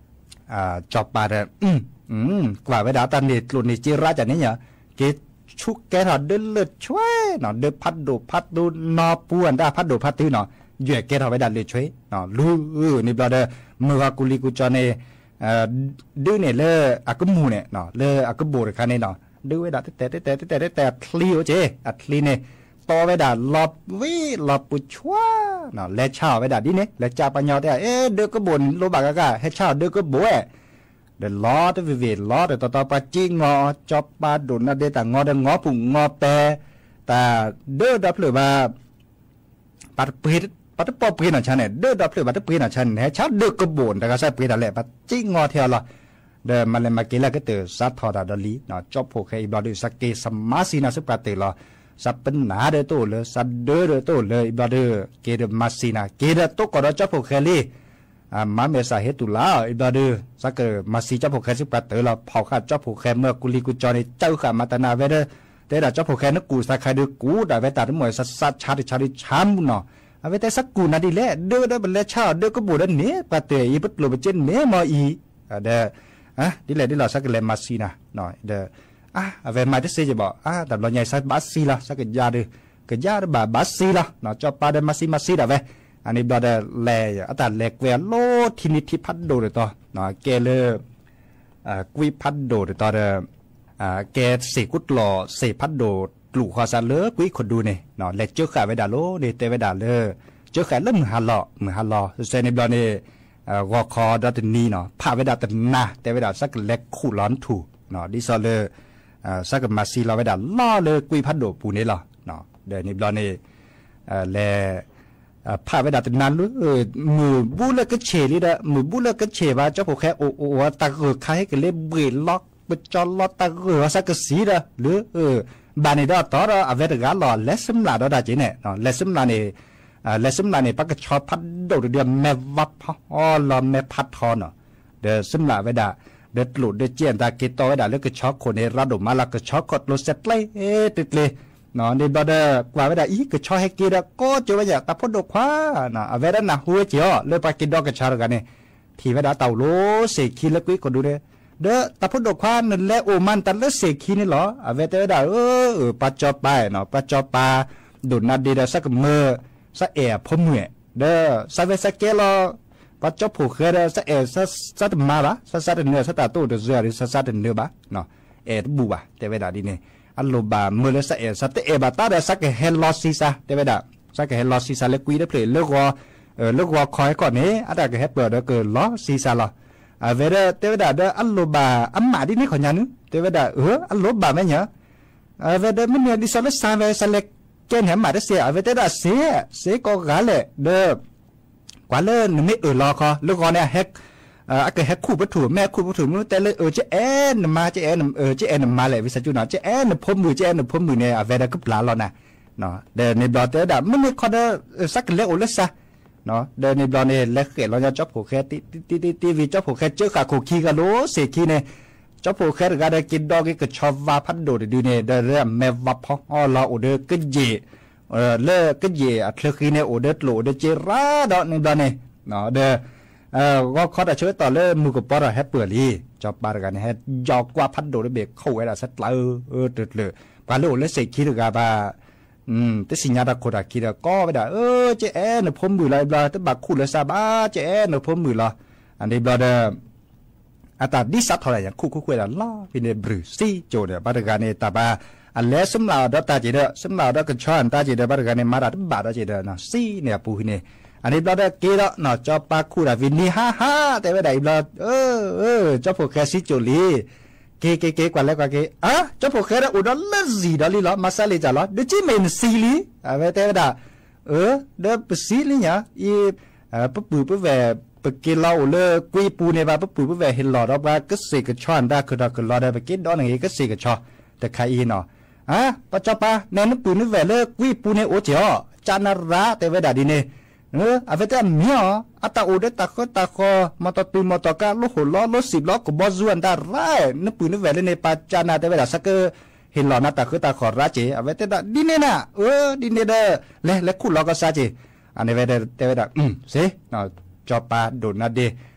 อ่าจอบปาเดอืมอืมกว่าเวลาตอนนี้ลุนนี่จีราจากนี้เนี่ยเกชุกแกถอดเดินเลือดช่วยเนาะเดินพัดดูพัดดูนอปวนได้พัดดูพัดตื้อเนาะเหยื่อแกถอดไปดันเลือดช่วยเนาะรู้นี่บลาเดเมื่อกุลีกุจอเนเอ่อดื้อเนี่ยเลออากุมูเนี่ยเนาะเลออากุบูร์คันเนี่ยเนาะดื้อไว้ดัดแต่แต่แต่แต่แต่แต่คลีโอเจอัดคลีเนี่ยต่อไว้ดัดหลบวิหลบปุชัวเนาะและเช่าไว้ดัดดิเนี่ยและจ่าปัญญาแต่เอ๊ะเดือก็บ่นโลบากากาให้เช่าเดือก็บ่เอ๊ะเดี๋ยวล้อเดี๋ยววิวล้อเดี๋ยวต่อต่อปาจีงอจอบปาดุนนะเดี๋ยวแต่งอเดี๋ยวงอผุงงอแปรแต่เดือดับเลยว่าปัดเปิดปัดปอบเปิดหน่อยฉันเนี่ยเดือดับเลยปัดเปิดหน่อยฉันให้เช่าเดือก็บ่นแต่ก็ใช้เปิดอะไรปัดจีงอเท่าละเดี๋ยวมันเลยมาเกี่ยวกับตัวสัตว์ทอดาดลีเนาะจอบผูกให้บอดูสักเกสมาสีนาสุปราติละสับเป็นหนาเดือตัวเลยสัตว์เดือเดือตัวเลยบอดูเกเดมาสีนาเกเดตัวก็เราจอบผูกให้ลีอ่ามาเมษาเหตุลาอีบาดูสักเกมาสีจอบผูกให้สุปราติละเผาขาดจอบผูกให้เมื่อกุลีกุจอในเจ้าขามาตนาเวเดแต่ดาจอบผูกให้นักกูสักใครดูกูได้เวตาทั้งหมดสัตว์สัตว์ชาดิชาดิชามเนาะเอาไว้แต่สักกูนาดีแหละเดือได้เป็นเล่ชาเดือก็บูดเนี้ยปาเตยอีพุทธโลบเจนเนี้ยมาอีเด้ออ่ะดิแหละดิเราสักเลมาซีนะหน่อยเด้ออ่ะเอาไว้มาที่เสียจะบอกอ่ะแต่เราใหญ่สักบาซีละสักยาดูก็ยาดูบาบาซีละเนาะจอบปาเดมาซีมาซีได้เว้อันนี้บาเดแลอ่ะแต่แลกเวลโลทินิทิพัดโดดต่อเนาะเกเลอ่ากุยพัดโดดต่อเด้ออ่าแกเสกุดหล่อเสพัดโดดกลุ่มความซาเลกุยคนดูเนี่ยเนาะแลเจ้าขาไว้ด่าโลเนี่ยเตไว้ด่าเลยเจ้าขาเริ่มมือฮัลโหลมือฮัลโหลเซนในบาเนี่ยวอคอดัตนีเนาะพาเวดาตันนาแต่เวดาสักเล็กคู่ร้อนถูเนาะดิซอเลสักมาซีเราเวดาล่อเลยกุยพัดโดปูนี่หรอเนาะเดี๋ยวนี้บลอนี่แลพาเวดาตันนาลูมือบุเลก็เฉลี่ยมือบุเลก็เฉว่าเจ้าผู้แค่โอโอตาเกือใครก็เลยเบื่อล็อกไปจอดล็อกตาเกือสักสีเด้อหรือเออบานี่ดอต่อเราเอาเวดากาหล่อและสำลาดอดาจีเนี่ยเนาะและสำลาเนี่ยและสำหรับในปักชอพัดโดดเดียวแม่วับอ๋อลอมแม่พัดทอนเนาะเดี๋ยวสำหรับเวดาเดือดหลุดเดือดเจียนตากิโตเวดาเลือกช็อกคนในระดับมาละก็ช็อกกดโลเซตเลยเอ๊ะติดเลยเนาะในบอดเดอร์กว่าเวดาอีก็ช็อกให้กินก็จะว่าอยากตาพดดอกคว้าเนาะเวดาหน้าหัวเจียวเลือกไปกินดอกกระชากกันเนี่ยที่เวดาเต่าโลเสกขี้เล็กกุ้ยก็ดูเด้อเด้อตาพดดอกคว้านั่นแหละโอมันตันเลือกเสกขี้นี่หรอเวดาเวดาเออปัจจอไปเนาะปัจจอปาดุนนาดีเดสักเมื่อสักเอ๋พมเหนื่อยเด้อสักเวสักเกลอปัจจุบันเคยเด้อสักเอ๋สักสักมาบ้าสักสักเนื้อสักตาตู้เดือดเสือหรือสักสักเนื้อบ้าเนาะเอ๋บูบ้าแต่เวลาดีเนี่ยอันโลบาเมื่อเลือสักเอ๋สักเอ๋บ้าตาเด้อสักเฮลลอซีซาแต่เวลาสักเฮลลอซีซาเล็กกุยได้เพลย์เลิกว่าเออเลิกว่าคอยก่อนนี้อันนั้นก็เฮปเปอร์เด้อเกิดล้อซีซาล้ออ่าเวลาแต่เวลาเด้ออันโลบาอันมาดีนี่ขอยันนึแต่เวลาเอออันโลบาไม่เหรออ่าเวลามันเนี่ยดิสอลซาเวสักเล็กเจนเห็นมาได้เสียเวลาเสียเสียก็กาเลยเด้อกว่าเล่นไม่เออรอคอลูกคอเนี่ยแฮกเอ่อก็แฮกคู่วัตถุแม่คู่วัตถุมันแต่เลยเออเจแอนมาเจแอนเออเจแอนมาเลยวิสัยจุนเนาะเจแอนพมมือเจแอนพมมือเนี่ยเวลาก็ปลาเรานะเนาะเดี๋ยวในบอลเตอร์ดามันไม่คอเดอร์สักเล็กโอเลสะเนาะเดี๋ยวในบอลเนี่ยเล็กเกเราจะจับผูกแค่ตีตีตีตีวีจับผูกแค่เจอขาคู่ขี้กันโลเสกขี้เนี่ยจับผูกแค่ก็ได้กินดอกก็ชอบว่าพัดโดดดูเนี่ยเดี๋ยวเรื่องแม่วับพอเราโอเดอร์ก็เย่เออเลิกก็เย่อัดเลือกขี้เนี่ยโอเดอร์โหลเดอร์เจราดอกในบอลเนี่ยเนาะเด้อเออก็เขาจะช่วยต่อเรื่องมือกับปอร์แฮปเปอร์ลี่จอบปาร์กันให้ยอกกว่าพัดโดดเบรกเข้าไว้ละสัตว์เลยเออตึดเลยปาเรื่องเล่นเสกขี้ถึงกับว่าอืมแต่สิ่งยาดาโคดาขี้ละก็ไม่ได้เออเจแอนพมมือไรบลาแต่บักคู่เลยซาบ้าเจแอนพมมือละอันนี้บลาเดออัตราดิสัตเท่าไหร่อย่างคู่คู่คุยละล้อพิเนบรูซี่โจเดปาร์กันในตาบ้าอันเล่สำหรับดอตาจีเดสำหรับดอกระชอนตาจีเดปาร์กันในมาดาบาดจีเดนะซี่เนี่ยปูหินอันนี้บลาเดเกล้อเนาะจอบปาคู่ละวินนี่ฮ่าฮ่าแต่ไม่ได้บลาเออเออจอบพวกแคซิโจลีเกเกเกกว่าแล้วกว่าเกอ่ะจอบพวกแคระอุดรเลซีดอลีล้อมาซาลีจ้าล้อเดจิเมนซีลีอ่ะเวแต่ไม่ได้เออเดปซีลีเนี่ยอีเอ่อปุ๊บปุ๊บปุ๊บแหวปกินเหล้าเลยกุยปูเนี่ยว่าปุ๊บปุ๊บปุ๊บแหวเห็นหลอดออกมาก็เสกชอนได้คือเราคือหลอดได้ไปกินดอนอย่างงี้ก็เสกชอแต่ใครอีเนาะอ่ะปัจจุบันแนนปูนี่แหวเลยกุยปูเนี่ยโอเจี๋อจานาระแต่ไม่ได้ดีเนี่ยเออเอาไปแต่เมียอัตตาอุดตาโคตาโคมาตตุมาตกาลูกหัวล้อลูกสิบล้อก็บอส่วนได้ไรนึกปืนนึกแหวนในปัจจานาแต่เวลาสักเห็นหล่อหน้าตาคือตาขอราเจเอาไปแต่ดินเนี่ยนะเออดินเนี่ยเด้อเละเละคู่ล้อก็ซาเจอันนี้เวลาแต่เวลาอืมสิเนาะจอปาโดนนาเด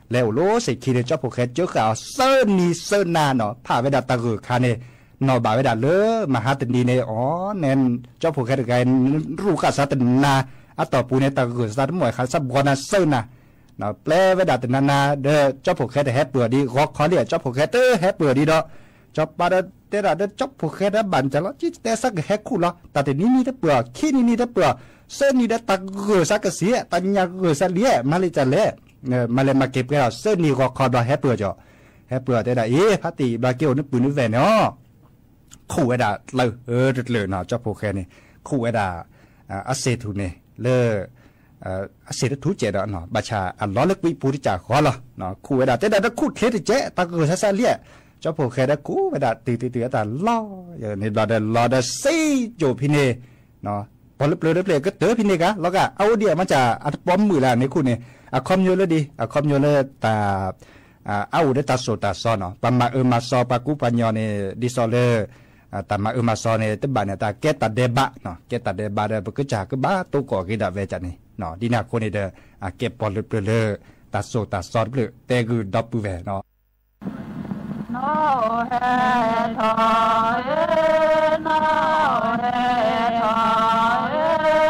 แล้วโลสิคิดเจ้าพวกแค่เจ้าข่าวเซิร์นีเซิร์นาเนาะผ่าเวดาตะกือคาเนนอบาเวดาเลอมาหาตันดีเนอ๋อเน้นเจ้าพวกแค่ไงรู้กัสตันนาอัตตปูเนตะกือสัตว์มวยขาสับบอนาเซิร์นาเนาะแปลเวดาตันนาเด้อเจ้าพวกแค่แฮปเปิดดีรอกคอเดียเจ้าพวกแค่เตอแฮปเปิดดีดอกจอบปาเดเตระเดจอบพวกแค่ได้บันจะละจิตแต่สักแฮกคู่ละแต่แต่นี้นี่ได้เปลือกขี้นี่นี่ได้เปลือกเส้นนี่ได้ตะกือสักเสียตัญญากือสักเลี้ยมาเลยจะเละเนี่ยมาเลยมาเก็บกันเส้นนี่ก็คอดแฮปเปิดจ่อแฮปเปิดแต่ได้เอ๊ะพัติบาเกียวนึกปืนนึกแหวนเนาะคู่ไอ้ด่าเลยเออเลยเนาะจอบพวกแค่นี่คู่ไอ้ด่าอาเซทุเนเลออาเซทุเจดเนาะบัชาอันล้อเล็กวิปูริจ่าขอละเนาะคู่ไอ้ด่าแต่ได้คู่เคสเจ๊ตะกือสักเลี้ยเจ้าพวกแค่ได้กูไปด่าตีตีตีแต่ล้ออย่างนี้เราได้เราได้ซีโจพินเนเนาะพอเลือดเลือดเลือดก็เต๋อพินเนกะแล้วก็เอาเดียมันจะอัดป้อมมือละในคุณเนี่ยอะคอมโยเลยดีอะคอมโยเลยตาอ่าเอาได้ตาโซตาซอนเนาะปามาเออมาซอปากูปัญญาเนี่ยดิซอเลยอ่าตามาเออมาซอเนี่ยตึบ้านเนี่ยตาเกตตาเดบะเนาะเกตตาเดบะเด้อปกจากก็บ้าตัวก่อกิดาเวจันนี่เนาะดีน่าคนเนี่ยเด้ออ่าเก็บปอลเลือดเลือดตาโซตาซอนเลือดแต่คือดับปูแวเนาะ no he thae no he thae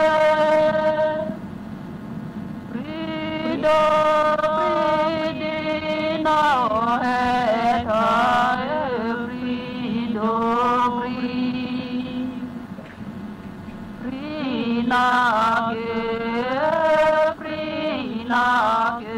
prido pridi no he thae prido pri prina ge prina ge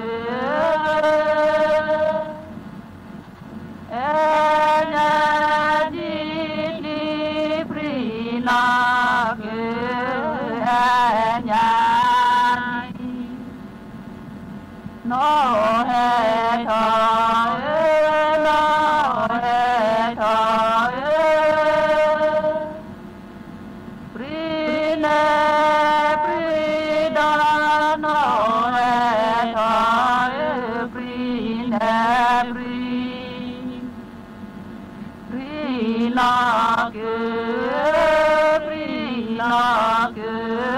no he thae no he thae prine prida no he thae prine pri prina ge prina ge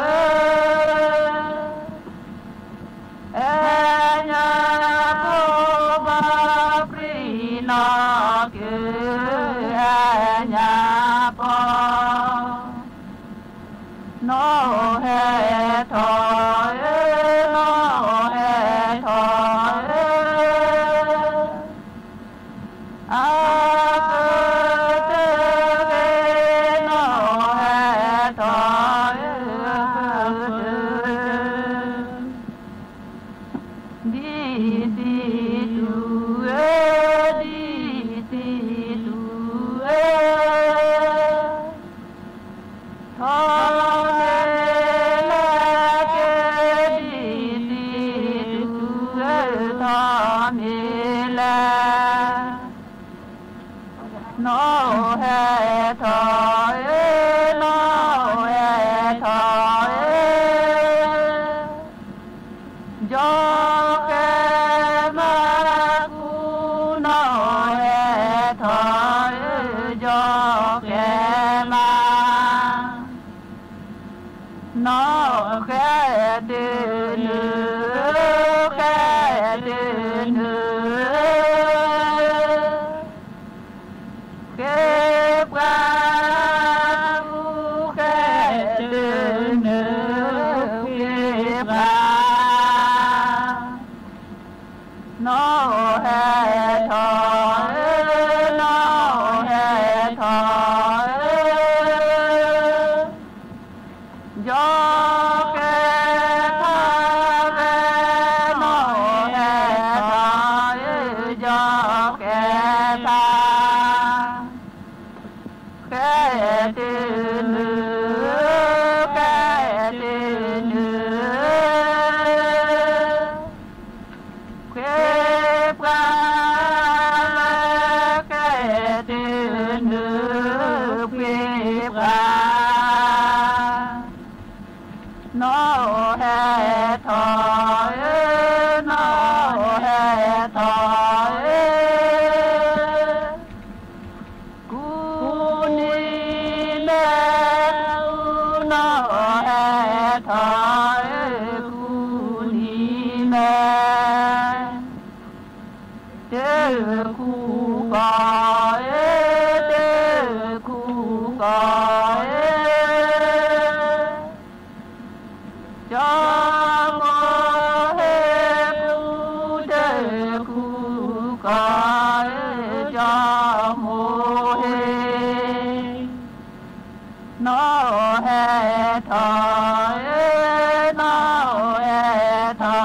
no he thae no he thae a te no he thae di di tu e di di tu e no he thae no he thae jo ke ma ku no he thae jo ke ma no ke de nu ke de nu no he thae no he thae jo ke thae no he thae jo ke thae ke te nu ke te nu no he thae no he thae ku ni me no he thae ku ni me เอเตคูกาเอจามเฮปูเตคูกาเอจามเฮนอเฮทาเอนาเฮทา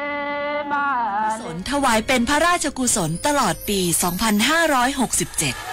ถวายเป็นพระราชกุศลตลอดปี สองพันห้าร้อยหกสิบเจ็ด